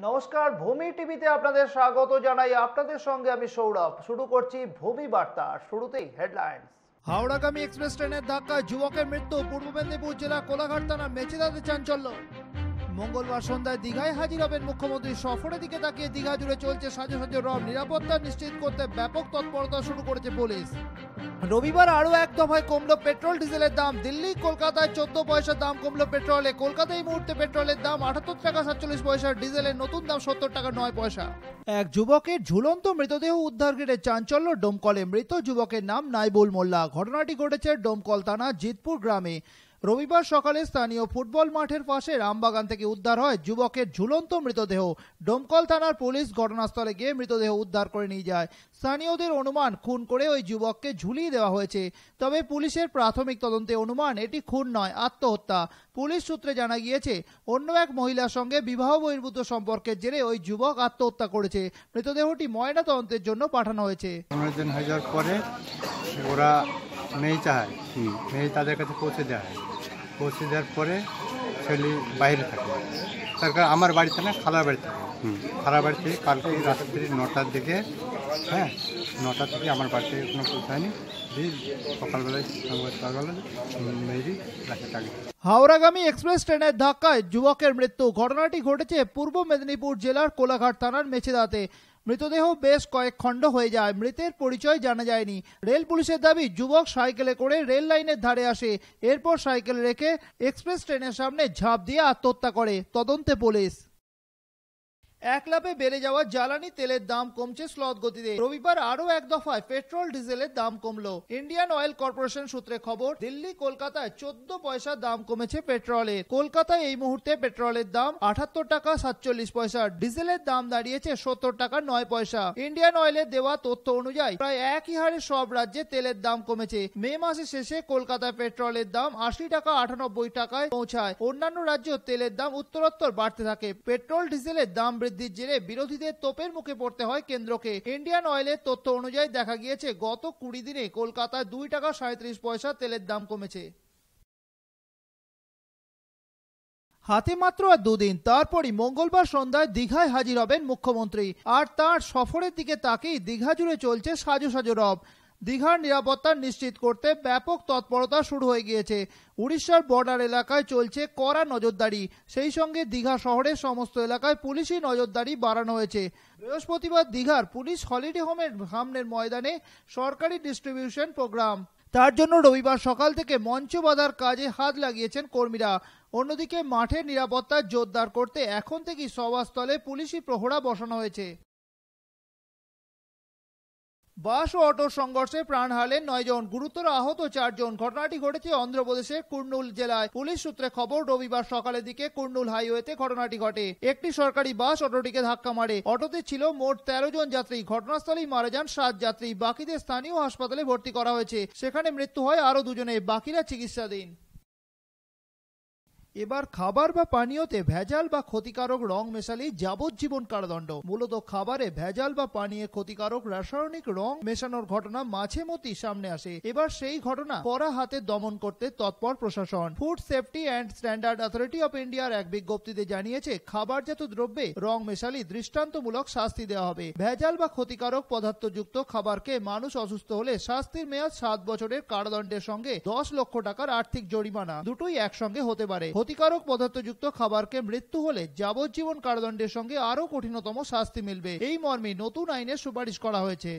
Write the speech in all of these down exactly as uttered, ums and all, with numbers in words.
নমস্কার, ভূমি টিভিতে আপনাদের স্বাগত জানাই। আপনাদের সঙ্গে আমি সৌরভ। শুরু করছি ভূমি বার্তা। শুরুতেই হেডলাইন্স। হাওড়াগামী এক্সপ্রেস ট্রেনের ধাক্কায় যুবকের মৃত্যু। পূর্ব মেদিনীপুর জেলা কোলাঘাট থানার মেচেদাতে চাঞ্চল্য। মঙ্গলবার সন্ধ্যায় দীঘায় হাজির হবেন মুখ্যমন্ত্রী। সফরের দিকে তাকিয়ে দীঘা জুড়ে চলছে সাজো সাজো রব। নিরাপত্তা নিশ্চিত করতে ব্যাপক তৎপরতা শুরু করেছে পুলিশ। রবিবার আরও এক দফায় কমলো পেট্রোল ডিজেলের দাম। দিল্লি কলকাতায় চোদ্দ পয়সা দাম কমলো পেট্রোলে। কলকাতায় এই মুহূর্তে পেট্রোলের দাম আটাত্তর টাকা সাতচল্লিশ পয়সা, ডিজেলের নতুন দাম সত্তর টাকা নয় পয়সা। এক যুবকের ঝুলন্ত মৃতদেহ উদ্ধার ঘিরে চাঞ্চল্য ডোমকলে। মৃত যুবকের নাম নাইবুল মোল্লা। ঘটনাটি ঘটেছে ডোমকল থানা জিতপুর গ্রামে। রবিবার সকালে স্থানীয় ফুটবল মাঠের পাশে রামবাগান থেকে উদ্ধার হয় যুবকের ঝুলন্ত মৃতদেহ। ডোমকল থানার পুলিশ ঘটনাস্থলে গিয়ে মৃতদেহ উদ্ধার করে নিয়ে যায়। স্থানীয়দের অনুমান খুন করে ওই যুবককে ঝুলিয়ে দেওয়া হয়েছে। তবে পুলিশের প্রাথমিক তদন্তে অনুমান এটি খুন নয়, আত্মহত্যা। পুলিশ সূত্রে জানা গিয়েছে অন্য এক মহিলার সঙ্গে বিবাহ বহির্ভূত সম্পর্কের জেরে ওই যুবক আত্মহত্যা করেছে। মৃতদেহটি ময়না তদন্তের জন্য পাঠানো হয়েছে। পনেরো দিন হয়ে যাওয়ার পরে ওরা মেয়ে চায়, মেয়ে তাদের কাছে পৌঁছে দেওয়া হয়। পৌঁছে দেওয়ার পরে ছেলে বাইরে থাকে, সরকার আমার বাড়িতে না খালার বাড়িতে থাকে। খালার বাড়ি থেকে কালকে রাত্রি নটার দিকে, হ্যাঁ নটা থেকে আমার বাড়িতে কোনো পৌঁছায়নি। সকালবেলায় সকালবেলা মেয়েরই রাখে থাকে। হাওড়াগামী এক্সপ্রেস ট্রেনের ধাক্কায় যুবকের মৃত্যু। ঘটনাটি ঘটেছে পূর্ব মেদিনীপুর জেলার কোলাঘাট থানার মেচেদাতে। মৃতদেহ বেশ কয়েক খণ্ড হয়ে যায়। মৃতের পরিচয় জানা যায়নি। রেল পুলিশের দাবি, যুবক সাইকেলে করে রেল লাইনের ধারে আসে, এরপর সাইকেল রেখে এক্সপ্রেস ট্রেনের সামনে ঝাঁপ দিয়ে আত্মহত্যা করে। তদন্তে পুলিশ। এক লাফে বেড়ে যাওয়া জ্বালানি তেলের দাম কমছে স্লথ গতিতে। রবিবার আরও এক দফায় পেট্রোল ডিজেলের দাম কমলো। ইন্ডিয়ান অয়েল কর্পোরেশন সূত্রে খবর, দিল্লি কলকাতায় চোদ্দ পয়সা দাম কমেছে পেট্রোলের। কলকাতায় এই মুহূর্তে পেট্রোলের দাম আটাত্তর টাকা সাতচল্লিশ পয়সা, ডিজেলের দাম দাঁড়িয়েছে সত্তর টাকা নয় পয়সা। ইন্ডিয়ান অয়েলের দেওয়া তথ্য অনুযায়ী প্রায় একই হারে সব রাজ্যে তেলের দাম কমেছে। মে মাসের শেষে কলকাতায় পেট্রোলের দাম আশি টাকা আটানব্বই টাকায় পৌঁছায়। অন্যান্য রাজ্য তেলের দাম উত্তরোত্তর বাড়তে থাকে। পেট্রোল ডিজেলের দাম বৃদ্ধির জেরে বিরোধীদের তোপের মুখে পড়তে হয় কেন্দ্রকে। ইন্ডিয়ান অয়েলের তথ্য অনুযায়ী দেখা গিয়েছে গত কুড়ি দিনে কলকাতায় দুই টাকা সাঁত্রিশ পয়সা তেলের দাম কমেছে। হাতে মাত্র আর দুদিন, তারপরই মঙ্গলবার সন্ধ্যায় দীঘায় হাজির হবেন মুখ্যমন্ত্রী। আর তার সফরের দিকে তাকেই দীঘা জুড়ে চলছে সাজো সাজো রব। দীঘার নিরাপত্তা নিশ্চিত করতে ব্যাপক তৎপরতা শুরু হয়ে গিয়েছে। উড়িষ্যার বর্ডার এলাকায় চলছে কড়া নজরদারি। সেই সঙ্গে দীঘা শহরের সমস্ত এলাকায় পুলিশি নজরদারি বাড়ানো হয়েছে। বৃহস্পতিবার দীঘার পুলিশ হলিডে হোমের সামনের ময়দানে সরকারি ডিস্ট্রিবিউশন প্রোগ্রাম। তার জন্য রবিবার সকাল থেকে মঞ্চ বাঁধার কাজে হাত লাগিয়েছেন কর্মীরা। অন্যদিকে মাঠের নিরাপত্তা জোরদার করতে এখন থেকেই সভাস্থলে পুলিশি প্রহরা বসানো হয়েছে। বাস ও অটোর সংঘর্ষে প্রাণ হারালেন নয় জন, গুরুতর আহত চারজন। ঘটনাটি ঘটেছে অন্ধ্রপ্রদেশের কুর্নুল জেলায়। পুলিশ সূত্রে খবর, রবিবার সকালের দিকে কুর্নুল হাইওয়েতে ঘটনাটি ঘটে। একটি সরকারি বাস অটোটিকে ধাক্কা মারে। অটোতে ছিল মোট তেরো জন যাত্রী। ঘটনাস্থলেই মারা যান সাত যাত্রী। বাকিদের স্থানীয় হাসপাতালে ভর্তি করা হয়েছে। সেখানে মৃত্যু হয় আরো দুজনে, বাকিরা চিকিৎসাধীন। এবার খাবার বা পানীয়তে ভেজাল বা ক্ষতিকারক রং মেশালেই যাবজ্জীবন কারাদণ্ড। মূলত খাবারে ভেজাল বা পানীয়ে ক্ষতিকারক রাসায়নিক রং মেশানোর ঘটনা মাঝে মধ্যেই সামনে আসে। এবার সেই ঘটনা কড়া হাতে দমন করতে তৎপর প্রশাসন। Food safety and standard authority of ইন্ডিয়ার এক বিজ্ঞপ্তিতে জানিয়েছে, খাবারজাত দ্রব্যে রং মেশালেই দৃষ্টান্তমূলক শাস্তি দেওয়া হবে। ভেজাল বা ক্ষতিকারক পদার্থযুক্ত খাবারকে মানুষ অসুস্থ হলে শাস্তির মেয়াদ সাত বছরের কারাদণ্ডের সঙ্গে দশ লক্ষ টাকার আর্থিক জরিমানা, দুটোই একসঙ্গে হতে পারে। ক্ষতিকারক পদার্থযুক্ত খাবারকে মৃত্যু হলে যাবজ্জীবন কারাদণ্ডের সঙ্গে আরো কঠিনতম শাস্তি মিলবে। এই মর্মে নতুন আইনের সুপারিশ করা হয়েছে।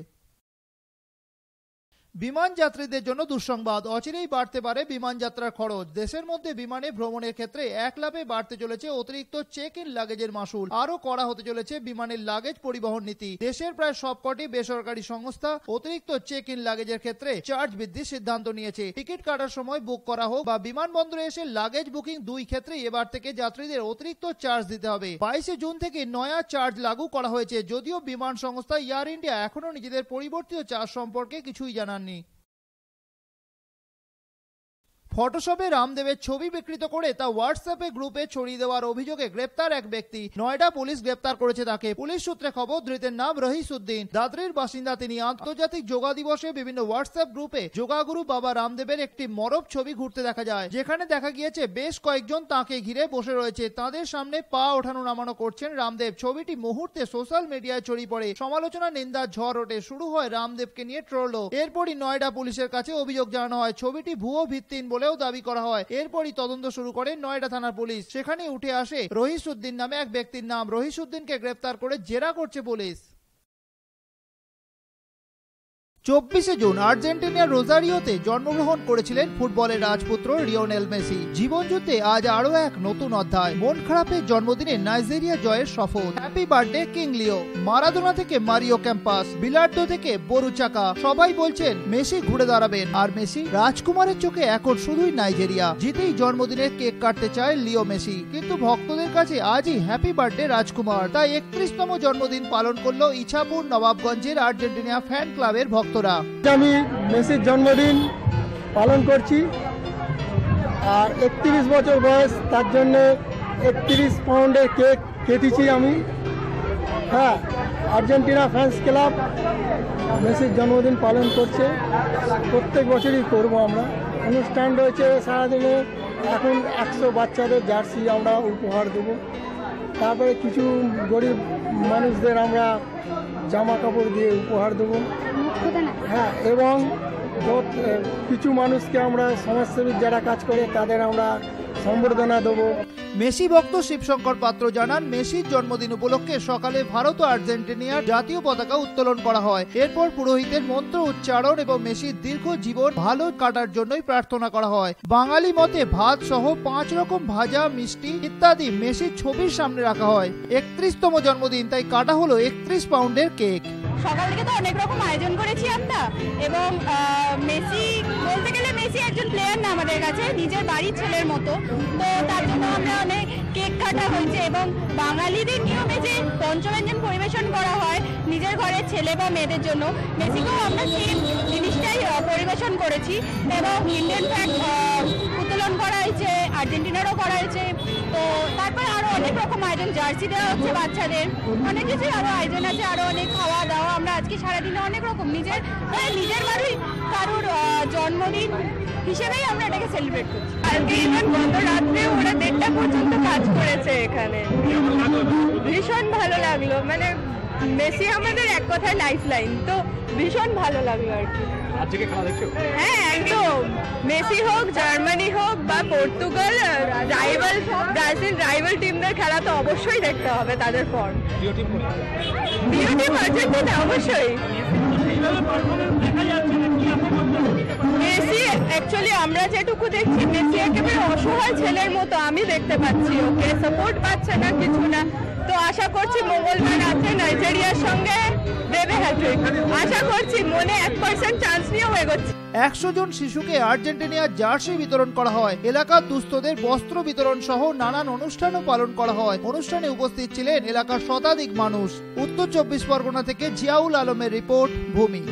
বিমান যাত্রীদের জন্য দুঃসংবাদ, অচিরেই বাড়তে পারে বিমান যাত্রার খরচ। দেশের মধ্যে বিমানে ভ্রমণের ক্ষেত্রে এক লাফে বাড়তে চলেছে অতিরিক্ত চেক ইন লাগেজের মাসুল। আরো কড়া হতে চলেছে বিমানের লাগেজ পরিবহন নীতি। দেশের প্রায় সবকটি বেসরকারি সংস্থা অতিরিক্ত চেক ইন লাগেজের ক্ষেত্রে চার্জ বৃদ্ধির সিদ্ধান্ত নিয়েছে। টিকিট কাটার সময় বুক করা হোক বা বিমানবন্দরে এসে লাগেজ বুকিং, দুই ক্ষেত্রেই এবার থেকে যাত্রীদের অতিরিক্ত চার্জ দিতে হবে। বাইশে জুন থেকে নয়া চার্জ লাগু করা হয়েছে। যদিও বিমান সংস্থা এয়ার ইন্ডিয়া এখনো নিজেদের পরিবর্তিত চার্জ সম্পর্কে কিছুই জানান। ফটোশপে রামদেবের ছবি বিকৃত করে তা হোয়াটসঅ্যাপে গ্রুপে ছড়িয়ে দেওয়ার অভিযোগে গ্রেপ্তার এক ব্যক্তি। নয়ডা পুলিশ গ্রেপ্তার করেছে তাকে। পুলিশ সূত্রে খবর, ধৃতের নাম রহিসউদ্দিন, দাদরির বাসিন্দা তিনি। আন্তর্জাতিক যোগা দিবসে বিভিন্ন হোয়াটসঅ্যাপ গ্রুপে যোগাগুরু বাবা রামদেবের একটি মরব ছবি ঘুরতে দেখা যায়, যেখানে দেখা গিয়েছে বেশ কয়েকজন তাকে ঘিরে বসে রয়েছে, তাদের সামনে পা ওঠানো নামানো করছেন রামদেব। ছবিটি মুহূর্তে সোশ্যাল মিডিয়ায় ছড়িয়ে পড়ে, সমালোচনা নিন্দার ঝড় ওঠে, শুরু হয় রামদেবকে নিয়ে ট্রোল। এরপরই নয়ডা পুলিশের কাছে অভিযোগ জানানো হয়। ছবিটি ভুয়ো ভিত্তিহীন বলেও দাবি করা হয়। এরপরই তদন্ত শুরু করে নয়ডা থানার পুলিশ। সেখানে উঠে আসে রহিসউদ্দিন নামে এক ব্যক্তির নাম। রহিসউদ্দিনকে গ্রেপ্তার করে জেরা করছে পুলিশ। চব্বিশে জুন আর্জেন্টিনার রোজারিওতে জন্মগ্রহণ করেছিলেন ফুটবলের রাজপুত্র লিওনেল মেসি। জীবনযুদ্ধে আজ আরো এক নতুন অধ্যায়। মন খারাপের জন্মদিনে নাইজেরিয়া জয়ের শপথ। Happy birthday king Leo. Maradona থেকে মারিও ক্যাম্পাস, বিলার্দো থেকে বরুচাকা, সবাই বলছেন মেসি ঘুরে দাঁড়াবেন। আর মেসি রাজকুমারের চোখে এখন শুধুই নাইজেরিয়া। জিতেই জন্মদিনের কেক কাটতে চায় লিও মেসি, কিন্তু ভক্তদের কাছে আজই হ্যাপি বার্থডে রাজকুমার। তাই একত্রিশতম জন্মদিন পালন করলো ইছাপুর নবাবগঞ্জের আর্জেন্টিনা ফ্যান ক্লাবের ভক্ত। আমি মেসির জন্মদিন পালন করছি, আর একত্রিশ বছর বয়স, তার জন্য একত্রিশ পাউন্ডের কেক কেটেছি আমি। হ্যাঁ, আর্জেন্টিনা ফ্যান্স ক্লাব মেসির জন্মদিন পালন করছে, প্রত্যেক বছরই করব আমরা। অনুষ্ঠান রয়েছে সারাদিনে। এখন একশো বাচ্চাদের জার্সি আমরা উপহার দেব, তারপরে কিছু গরিব মানুষদের আমরা জামা কাপড় দিয়ে উপহার দেবো। হ্যাঁ, এবং কিছু মানুষকে আমরা সমাজসেবী যারা কাজ করে তাদের আমরা সম্বর্ধনা দেবো। মেসি ভক্ত শিবশঙ্কর পাত্র জানান, মেসির জন্মদিন উপলক্ষে সকালে ভারত ও আর্জেন্টিনার জাতীয় পতাকা উত্তোলন করা হয়। এরপর পুরোহিতের মন্ত্র উচ্চারণ এবং মেসির দীর্ঘ জীবন ভালো কাটার জন্যই প্রার্থনা করা হয়। বাঙালি মতে ভাত সহ পাঁচ রকম ভাজা, মিষ্টি ইত্যাদি মেসির ছবির সামনে রাখা হয়। একত্রিশতম জন্মদিন, তাই কাটা হলো একত্রিশ পাউন্ডের কেক। সকাল থেকে তো অনেক রকম আয়োজন করেছি আমরা, এবং মেসি বলতে গেলে মেসি একজন প্লেয়ার না আমাদের কাছে, নিজের বাড়ির ছেলের মতো। তো তার জন্য আমরা অনেক কেক কাটা হয়েছে, এবং বাঙালিদের নিয়মে যে পঞ্চব্যঞ্জন পরিবেশন করা হয় নিজের ঘরের ছেলে বা মেয়েদের জন্য, মেসিকেও আমরা সেই জিনিসটাই পরিবেশন করেছি। এবং ইন্ডিয়ান ফ্ল্যাগ উত্তোলন করা হয়েছে, আর্জেন্টিনারও করা হয়েছে। তো তারপরে আরো অনেক রকম আয়োজন, জার্সি দেওয়া হচ্ছে বাচ্চাদের, অনেক কিছু আরো আয়োজন আছে, আরো অনেক খাওয়া দাওয়া। আমরা আজকে সারাদিনে অনেক রকম নিজের নিজের বাড়ি কারোর জন্মদিন হিসেবেই আমরা এটাকে সেলিব্রেট করছি। আজকে ইভেন গত রাত্রে ওরা দেড়টা পর্যন্ত কাজ করেছে এখানে, ভীষণ ভালো লাগলো। মানে মেসি আমাদের এক কথায় লাইফ লাইন, তো ভীষণ ভালো লাগলো আর কি। হ্যাঁ, একদম। মেসি হোক, জার্মানি হোক বা পর্তুগাল, রাইভাল ব্রাজিল রাইভাল টিমদের খেলা তো অবশ্যই দেখতে হবে তাদের পর। প্রিয় টিম আর্জেন্টিনা অবশ্যই। মেসি অ্যাকচুয়ালি আমরা যেটুকু দেখছি, মেসি একেবারে অসহায় ছেলের মতো আমি দেখতে পাচ্ছি। ওকে সাপোর্ট পাচ্ছে না, কিছু না। তো আশা করছি মঙ্গলবার রাতে নাইজেরিয়ার সঙ্গে দেবে হ্যাট্রিক। আশা করছি, মনে এক পার্সেন্ট চান্স নিয়েও এগোচ্ছে। একশো জন শিশুকে আর্জেন্টিনার জার্সি বিতরণ করা হয়। এলাকার দুস্থদের বস্ত্র বিতরণ সহ নানান অনুষ্ঠানও পালন করা হয়। অনুষ্ঠানে উপস্থিত ছিলেন এলাকার শতাধিক মানুষ। উত্তর চব্বিশ পরগনা থেকে জিয়াউল আলমের রিপোর্ট, ভূমি।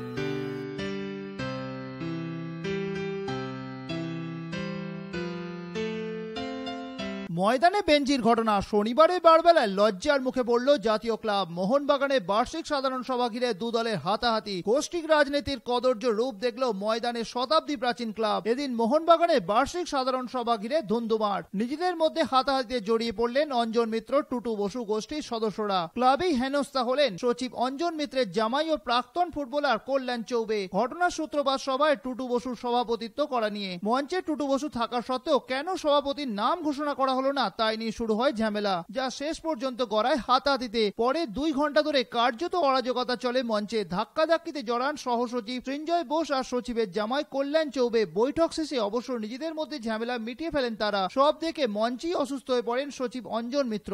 ময়দানে বেঞ্জির ঘটনা। শনিবারে বারবেলায় লজ্জার মুখে পড়ল জাতীয় ক্লাব। মোহনবাগানে বার্ষিক সাধারণ সভা ঘিরে দু দলের হাতাহাতি। গোষ্ঠী রাজনীতির কদর্য রূপ দেখল ময়দানে শতাব্দী প্রাচীন ক্লাব। এদিন মোহনবাগানে বার্ষিক সাধারণ সভা ঘিরে ধুন্ধুমার। নিজেদের মধ্যে হাতাহাতিতে জড়িয়ে পড়লেন অঞ্জন মিত্র, টুটু বসু গোষ্ঠীর সদস্যরা। ক্লাবেই হেনস্থা হলেন সচিব অঞ্জন মিত্রের জামাই ও প্রাক্তন ফুটবলার কল্যাণ চৌবে। ঘটনার সূত্রপাত সভায় টুটু বসুর সভাপতিত্ব করা নিয়ে। মঞ্চে টুটু বসু থাকা সত্ত্বেও কেন সভাপতির নাম ঘোষণা করা হলো না, তাই নিয়ে শুরু হয় ঝামেলা, যা শেষ পর্যন্ত গড়ায় হাতাহাতিতে। পরে দুই ঘন্টা ধরে কার্যত অরাজকতা চলে মঞ্চে। ধাক্কাধাক্কিতে জড়ান সহসচিব সৃঞ্জয় বোস আর সচিবের জামাই কল্যাণ চৌবে। বৈঠক শেষে অবশ্য নিজেদের মধ্যে ঝামেলা মিটিয়ে ফেলেন তারা। সব দেখে মঞ্চেই অসুস্থ হয়ে পড়েন সচিব অঞ্জন মিত্র।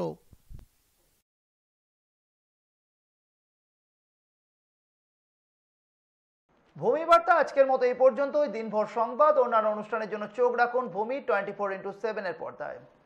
ভূমি বার্তা আজকের মতো এই পর্যন্তই। দিনভর সংবাদ ও অন্যান্য অনুষ্ঠানের জন্য চোখ রাখুন ভূমি টোয়েন্টি ফোর ইন্টু সেভেন এর পর্দায়।